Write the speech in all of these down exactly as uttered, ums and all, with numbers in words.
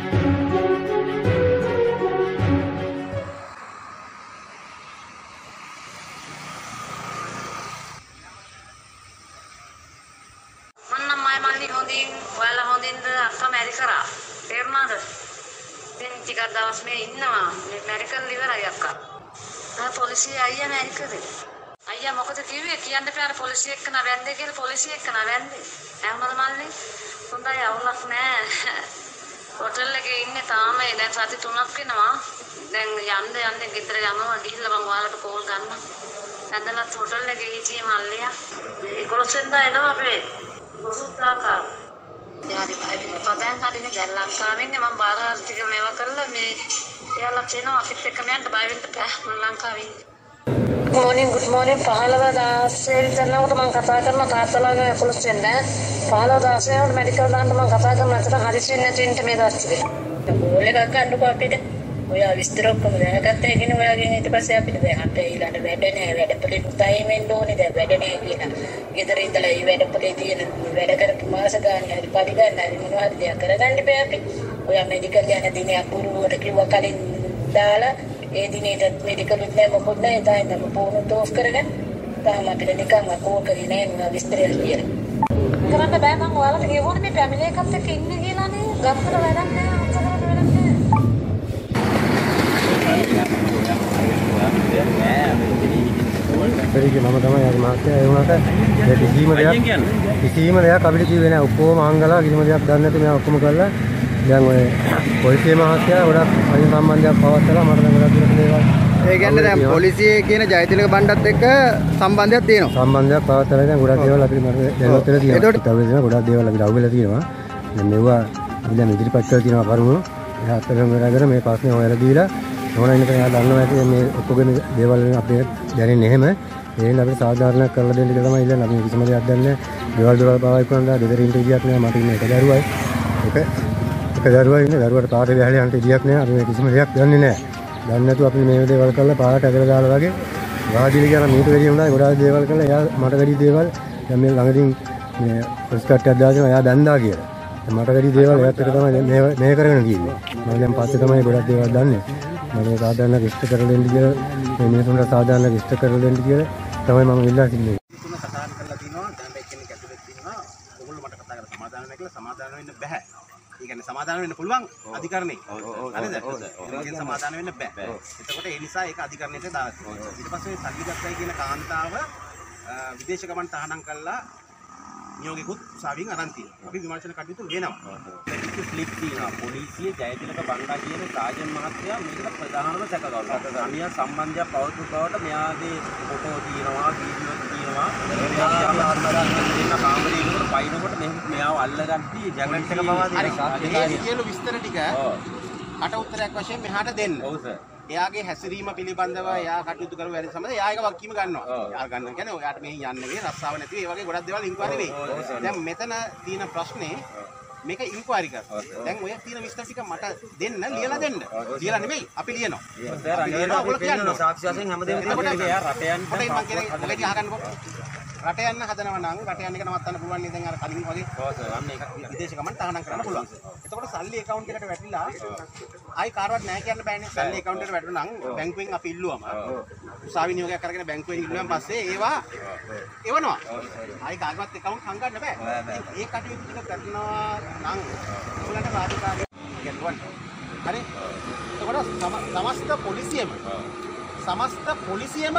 ටිකක් දවස් මේ ඉන්නවා මේ මෙඩිකල් ඉවරයි අක්කා. ආ පොලිසිය අයියා මෙඩිකල්ද? අයියා මොකද කිව්වේ කියන්න බෑ පොලිසිය එක්ක නවැන්දේ කියලා පොලිසිය එක්ක නවැන්දේ. ඇහමද මල්ලි? හොඳයි අවුලක් නෑ. හොටල් එකේ ඉන්නේ තාම දැන් සති තුනක් වෙනවා. දැන් යන්න යන්න ගෙදර යනවා ගිහිල්ලා මම ඔයාලට කෝල් ගන්නම්. නැන්දලත් හොටල් එකේ හිටියේ මල්ලියා. ඒකොලොස් වෙනදා එනවා අපේ. මොසුත්තාකා यार भाई पता है सारी ने घर लंकावे ने मम बारह टिक मेवा करला मे याला चेनो ऑफिस से कमेंट बाय विंट का लंकावे गुड मॉर्निंग गुड मॉर्निंग පහළව දාසේ විතරනකොට මම කතා කරන තාත්තලාගේ පොලිස් වෙන්න පහළව දාසේ වල මෙඩිකල් දාන්න මම කතා කරන අතර හදිසි වෙන්නේ නැති ඉන්න මේ දැස්සේ බෝල් එකක් ගන්නකො අපිට ඔයා විස්තර ඔක්කොම දැනගත්තා කියන ඔයාගෙන් ඊට පස්සේ අපිට දැන් අපේ ඊළඟ වැඩ නෑ වැඩපොලේ පුතයි මෙන්න ඕනේ දැන් වැඩ නෑ කියලා. ගෙදර ඉඳලා ඊ වැඩපොලේ තියෙන වැඩ කරපු මාස ගානේ හරි පරි ගන්න හරි මොනවද දෙයක් කරගන්න බෑ අපි. ඔයා මෙඩිකල් යන දිනේ අපුරුවට කිව්වා කලින් දාලා ඒ දිනේට මෙඩිකල් උත් නෑ මොකොත් නෑ එතන නම් පොණු තෝස් කරගෙන තාම අපිට නිකන් අකෝ කරේ නෑ මොනවා විස්තරයක් කියලා. කරන්න බෑ මම ඔයාලට කියවෝනේ මේ ෆැමිලි එකත් එක්ක ඉන්න කියලානේ. ගත්තට වැඩක් නෑ අංශ කරන්න වැඩක් නෑ. පෙරිගේ මම තමයි අර මාත්‍යා ඒ වුණාට ඒ කිසිම දෙයක් කිසිම දෙයක් අපිට කිව්වේ නැහැ ඔක්කොම අහංගලා කිසිම දෙයක් දන්නේ නැති මම ඔක්කොම කළා දැන් ඔය පොලිසිය මහත්තයා ගොඩක් අයින් සම්බන්ධයක් පවත්ලා මට දැන් ගොඩක් දුරට දේවල් ඒ කියන්නේ දැන් පොලිසියේ කියන ජයතිලක බණ්ඩත් එක්ක සම්බන්ධයක් තියෙනවා සම්බන්ධයක් පවත්ලා දැන් ගොඩක් දේවල් අපිට මට දැනුවත් වෙලා තියෙනවා ඒකට තව දෙනවා ගොඩක් දේවල් අපිට අහුවෙලා තියෙනවා දැන් මෙවුවා අපි දැන් ඉදිරිපත් කරලා තියෙනවා කරුණු එහා අතරම වෙලාගෙන මේ ප්‍රශ්නේ හොයලා දීලා ඕන ඉන්න කෙනා දන්නවා ඇති මේ ඔක්කොගෙන දේවල් අපිට දැනෙන්නේ එහෙම ඒෙන් අපිට සාධාරණයක් කරලා දෙන්න කියලා තමයි ඉල්ලන්නේ අපි කිසිම දෙයක් දන්නේ දේවල් දොරවල් පාවයි කරනවා දෙදර ඉන්න ඉඩියක් නෑ මට ඉන්නේ එක දරුවයි එක එක දරුවයි ඉන්නේ දරුවට පාට ගහලා යන්න ඉඩියක් නෑ අපි කිසිම දෙයක් දන්නේ නෑ දන්නේ නැතුව අපි මේ දේවල් කරලා පාට ඇදලා දාලා වගේ වාදිලි කියන මීට වැඩි වුණා ගොඩාක් දේවල් කරලා එයා මට වැඩි දේවල් දැන් මේ ළඟදී මේ ප්‍රස්කට්ටයක් දාගෙන එයා දන්දා කියලා මට වැඩි දේවල් එයාත් එක තමයි මේ මේ කරගෙන තියෙන්නේ මම දැන් පස්සේ තමයි ගොඩක් දේවල් දන්නේ මම සාධාරණ ඉෂ්ට කරලා දෙන්න කියලා මේ මිනිසුන්ට සාධාරණ ඉෂ්ට කරලා දෙන්න කියලා තමයි මම ඉල්ලා සිටින්නේ. තුන කතා කරලා තිනවා දැන් මේ කෙනෙක් ඇතුලේ තිනවා ඔයගොල්ලෝ මට කතා කරලා සමාදාන වෙන්න කියලා සමාදාන වෙන්න බෑ. ඒ කියන්නේ සමාදාන වෙන්න පුළුවන් අධිකරණේ. හරිද? ඒකෙන් සමාදාන වෙන්න බෑ. එතකොට ඒ නිසා ඒක අධිකරණයට දාලා තියෙනවා. ඊට පස්සේ සල්ලිගත්තයි කියන කාන්තාව විදේශ ගමන් තහනම් කළා නියෝගිකුත් උසාවියෙන් අරන් තියෙනවා. අපි විමර්ශන කටයුතු වෙනවා. ඒක ෆ්ලිප් තියෙනවා. පොලිසිය ජයතිලක බණ්ඩා කියන රාජන් මහත්තයා මේකට ප්‍රධානම සැකකරුවා. අනියා සම්බන්ධයක් පවතු බවට මෙයාගේ ෆොටෝ තියෙනවා, වීඩියෝ තියෙනවා. මෙයා දෙන්න කාමරේකට පයින්නකොට මෙයාව අල්ලගatti ජගන්ට කමාදී. හරි. ඒ සියලු විස්තර ටික අට උත්තරයක් වශයෙන් මෙහාට දෙන්න. ඔව් සර්. එයාගේ හැසිරීම පිළිබඳව එයා කටයුතු කරු වැඩි සමග එයා එක වක්කීම ගන්නවා. එයා ගන්න කියන්නේ ඔයාට මෙහි යන්න නෙවෙයි රස්සාව නැති ඒ වගේ ගොඩක් දේවල් ඉන්ක්වයරි වෙයි. දැන් මෙතන තියෙන ප්‍රශ්නේ මේක ඉන්ක්වයරි කරා. දැන් ඔය තියෙන විස්තර ටික මට දෙන්න ලියලා දෙන්න. ලියලා නෙවෙයි අපි ලියනවා. සර් අනිවාර්යයෙන් ඔයගොල්ලෝ කියනවා සාක්ෂි වශයෙන් හැමදේම දෙන්න එයා රට යන්න මම කියන්නේ මොකද අහගන්නකො රට යන්න හදනවා නම් රට යන්න එක නවත්තන්න පුළුවන් නේ දැන් අර කලින් වගේ. ඔව් සර් අන්න ඒක විදේශ ගමන් තහනම් කරන්න පුළුවන්. එතකොට සල්ලි account එකට වැටිලා ආයි කාටවත් නැහැ කියන්න බෑනේ. සල්ලි account එකට වැටුණා නම් බැංකුවෙන් අපි ඉල්ලුවම උසාවි නියෝගයක් කරගෙන බැංකුවෙන් ඉල්ලුවාන් පස්සේ ඒවා එවනවා. ආයි කාටවත් account හංගන්න බෑ. ඒ කටයුතු ටික කරනවා නම් ඔයාලට රාජකාරිය ගැටුවන්. හරි? එතකොට සමස්ත පොලිසියම සමස්ත පොලිසියම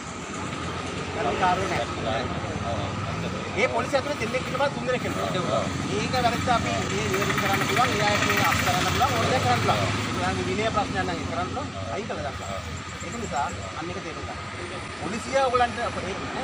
ඒ පොලිසිය ඇතුලේ දෙන්නෙක් ඉන්නවා තුන් දෙනෙක් ඉන්නවා. ඒක වැරද්ද අපි මේ නිවැරදි කරන්න පුළුවන්. ඒ අයට මේ අස් කරන්න පුළුවන්. ඕන දෙයක් කරන්න පුළුවන්. يعني විනය ප්‍රශ්නයක් නම් ඒක කරන්න පුළුවන්. අයින් කළා දාන්න. ඒක නිසා අන්න එක තේරුම් ගන්න. පොලිසිය ඔයගලන්ට ඒක නෑ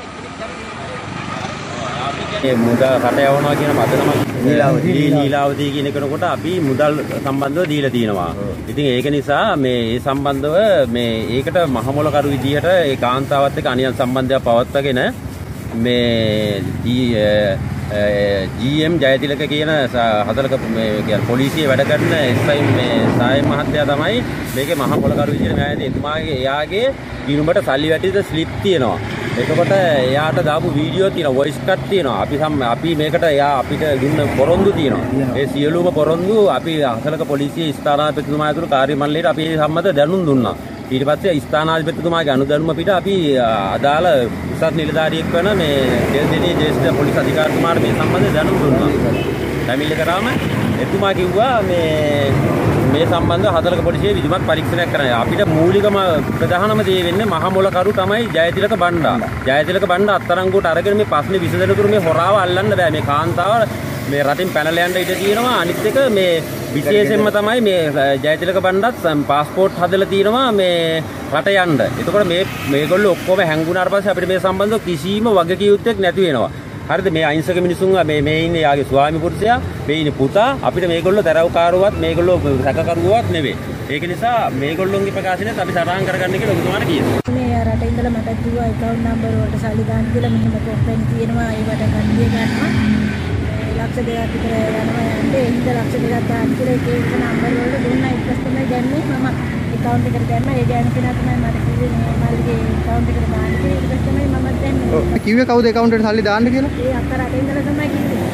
ඒ මුදල් රට යවනවා කියන පදනම නීලාවදී නීලාවදී කියන කෙනෙකුට අපි මුදල් සම්බන්ධව දීලා තියෙනවා. ඉතින් ඒක නිසා මේ ඒ සම්බන්ධව මේ ඒකට මහමොලකරු විදියට ඒ කාන්තාවත් එක්ක අනියම් සම්බන්ධයක් පවත්වාගෙන මේ ජී එම් ජයතිලක කියන හතරක මේ කියන්නේ පොලිසිය වැඩ කරන එස් අයි මේ සායම් මහත්තයා තමයි මේකේ මහා පොළකරු විදියට මෑදී එතුමාගේ එයාගේ ගිණුමට සල්ලි වැටිද ස්ලිප් තියෙනවා. එතකොට එයාට දාපු වීඩියෝ තියෙනවා, වොයිස් කට් තියෙනවා. අපි අපි මේකට එයා අපිට දුන්න පොරොන්දු තියෙනවා. ඒ සියලුම පොරොන්දු අපි හතරක පොලිසිය ස්ථානාධිපතිතුමා ඇතුළු කාර්ය මණ්ඩලයට අපි සම්මත දැනුම් දුන්නා. ඊට පස්සේ ස්ථානාධිපතිතුමාගේ අනුදැනුම පිට අපි අදාළ උසස් නිලධාරියෙක් වෙන මේ දෙල්දෙණියේ ජ්‍යෙෂ්ඨ පොලිස් අධිකාරිතුමාට මේ සම්බන්ධව දැනුම් දුන්නා. පැමිණිලි කරාම එතුමා කිව්වා මේ මේ සම්බන්ධව හතරක පොලිසිය විධිමත් පරීක්ෂණයක් කරන්න. අපිට මූලිකම ප්‍රධානම දේ වෙන්නේ මහා මොලකරු තමයි ජයතිලක බණ්ඩා. ජයතිලක බණ්ඩා අත්අඩංගුවට අරගෙන මේ ප්‍රශ්නේ විසඳනතුරු මේ හොරාව අල්ලන්න බෑ. මේ කාන්තාව මේ රටින් පැනලා යන්න ඉඩ තියෙනවා. අනිත් එක මේ විශේෂයෙන්ම තමයි මේ ජයතිලක බණ්ඩාත් પાස්පෝර්ට් හදලා තියෙනවා මේ රට යන්න. එතකොට මේ මේගොල්ලෝ ඔක්කොම හැංගුණාට පස්සේ අපිට මේ සම්බන්ධව කිසිම වගකීමක් නැති වෙනවා. හරිද? මේ අහිංසක මිනිසුන් මේ මේ ඉන්නේ යාගේ ස්වාමි පුරුෂයා, මේ ඉන්නේ පුතා. අපිට මේගොල්ලෝ දරව්කාරුවත් මේගොල්ලෝ සැකකරුවත් නෙවෙයි. ඒක නිසා මේගොල්ලෝන්ගේ ප්‍රකාශනයත් අපි සටහන් කරගන්න කියලා ඔබතුමාට කියනවා. මේ රට ඉඳලා මට කිව්වා account number වලට සල්ලි දාන්න කියලා. මෙහෙම කොම්පැනි තියෙනවා ඒවට කන්දිය ගන්නවා. ලක්ෂ දෙකක් විතර යනවා යන්නේ. ඒ හින්දා ලක්ෂ දෙකක් දාන්න කියලා එක එක නම්බර් වලට දුන්නා. ඊට පස්සේ තමයි දැම්මේ මම account එකට දැම්මා. ඒ ගෑනු කෙනා තමයි මට කිව්වේ මේ මල්ලිගේ account එකට දාන්න කියලා. ඊට පස්සේ තමයි මම දැම්මේ. කිව්වේ කවුද account එකට සල්ලි දාන්න කියලා? ඒ අක්කා රට ඉඳලා තමයි කිව්වේ.